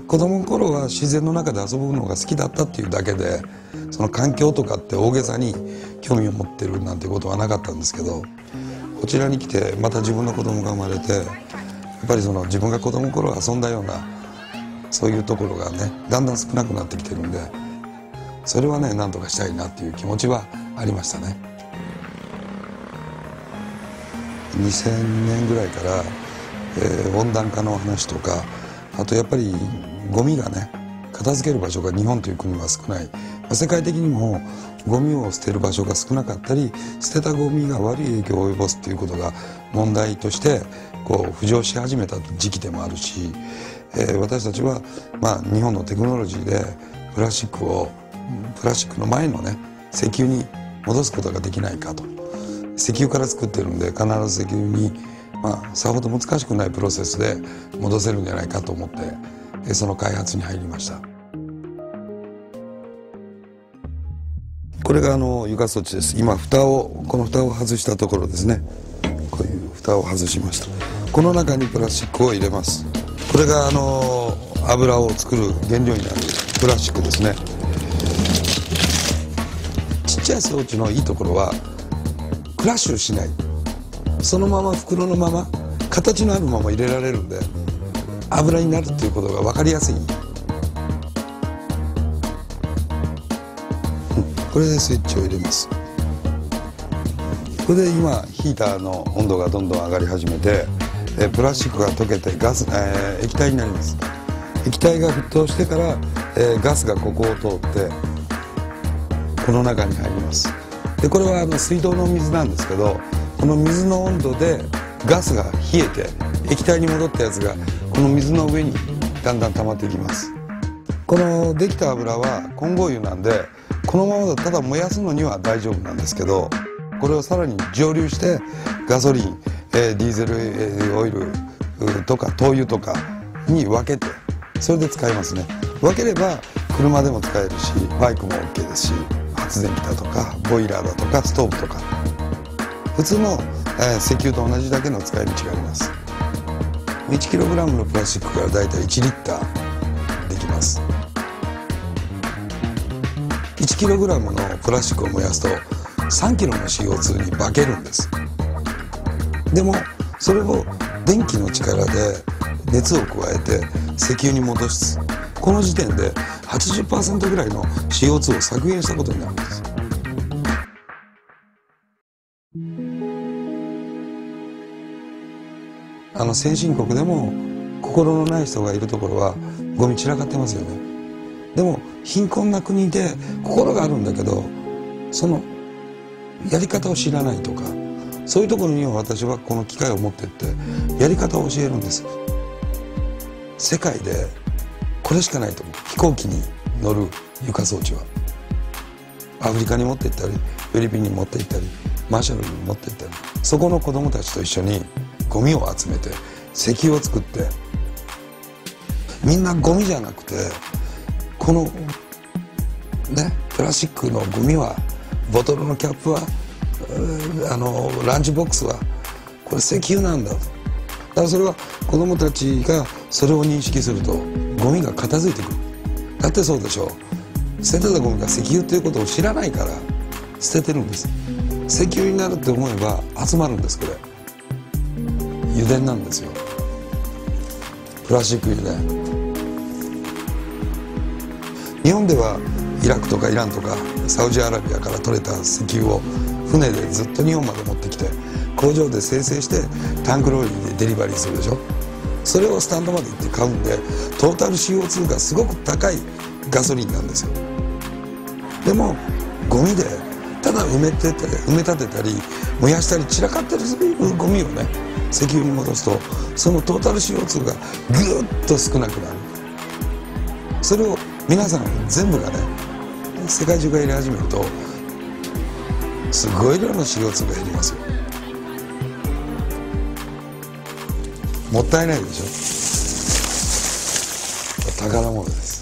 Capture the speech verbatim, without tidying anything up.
子供の頃は自然の中で遊ぶのが好きだったっていうだけで、その環境とかって大げさに興味を持ってるなんてことはなかったんですけど、こちらに来てまた自分の子供が生まれて、やっぱりその自分が子供の頃遊んだようなそういうところがねだんだん少なくなってきてるんで、それはね何とかしたいなっていう気持ちはありましたね。にせんねんぐらいから、えー、温暖化の話とか、あとやっぱりゴミがね片付ける場所が日本という国は少ない、世界的にもゴミを捨てる場所が少なかったり、捨てたゴミが悪い影響を及ぼすっていうことが問題としてこう浮上し始めた時期でもあるし、えー、私たちは、まあ、日本のテクノロジーでプラスチックをプラスチックの前のね石油に戻すことができないかと。石油から作ってるんで必ず石油に、まあ、さほど難しくないプロセスで戻せるんじゃないかと思って、その開発に入りました。これがあの床装置です。今蓋をこの蓋を外したところですね。こういう蓋を外しました。この中にプラスチックを入れます。これがあの油を作る原料になるプラスチックですね。ちっちゃい装置のいいところはクラッシュしない、そのまま袋のまま形のあるまま入れられるんで油になるっていうことが分かりやすい。これでスイッチを入れます。これで今ヒーターの温度がどんどん上がり始めて、えプラスチックが溶けてガス、えー、液体になります。液体が沸騰してから、えー、ガスがここを通ってこの中に入ります。でこれはあの水道の水なんですけど、この水の温度でガスが冷えて液体に戻ったやつがこの水の上にだんだん溜まっていきます。このできた油は混合油なんで、このままだとただ燃やすのには大丈夫なんですけど、これをさらに蒸留してガソリン、えー、ディーゼル、えー、オイルとか灯油とかに分けてそれで使いますね。分ければ車でも使えるしバイクも オーケー ですし、発電機だとかボイラーだとかストーブとか普通の、えー、石油と同じだけの使い道があります。 いちキログラム のプラスチックからだいたいいちリッターできます。いちキログラム のプラスチックを燃やすとさんキロの シーオーツー に化けるんです。でもそれを電気の力で熱を加えて石油に戻す、この時点で はちじゅっパーセント ぐらいの シーオーツー を削減したことになるんです。あの先進国でも心のない人がいるところはゴミ散らかってますよね。でも貧困な国で心があるんだけどそのやり方を知らないとか、そういうところには私はこの機会を持ってってやり方を教えるんです。世界でこれしかないと思う。飛行機に乗る床装置はアフリカに持って行ったりフィリピンに持って行ったりマーシャルに持って行ったり、そこの子供たちと一緒にゴミを集めて石油を作って、みんなゴミじゃなくてこのねプラスチックのゴミはボトルのキャップはあのランチボックスはこれ石油なんだと。だからそれは子供たちがそれを認識するとゴミが片付いてくる。だってそうでしょう、捨ててたゴミが石油っていうことを知らないから捨ててるんです。石油になるって思えば集まるんです。これ油田なんですよ、プラスチック油田。日本ではイラクとかイランとかサウジアラビアから取れた石油を船でずっと日本まで持ってきて工場で精製してタンクローリーでデリバリーするでしょ。それをスタンドまで行って買うんでトータル シーオーツー がすごく高いガソリンなんですよ。でもゴミでただ埋めてて埋め立てたり燃やしたり散らかってるゴミをね石油に戻すとそのトータル シーオーツー がぐーっと少なくなる。それを皆さん全部がね世界中がやり始めるとすごい量の シーオーツー が減りますよ。もったいないでしょ。宝物です。